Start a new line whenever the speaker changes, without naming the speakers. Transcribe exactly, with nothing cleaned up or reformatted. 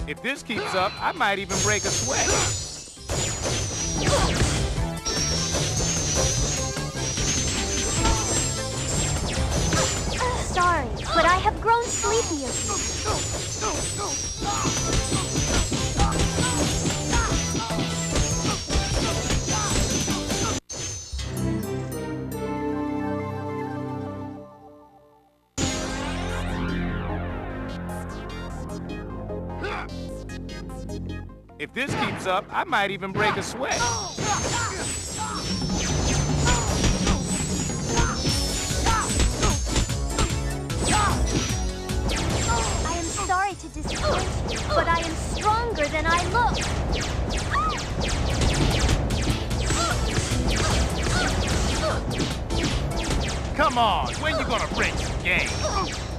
If this keeps up, I might even break a sweat.
Sorry, but I have grown sleepy again.
If this keeps up, I might even break a sweat.
I am sorry to disappoint you, but I am stronger than I look.
Come on, when you gonna break some game?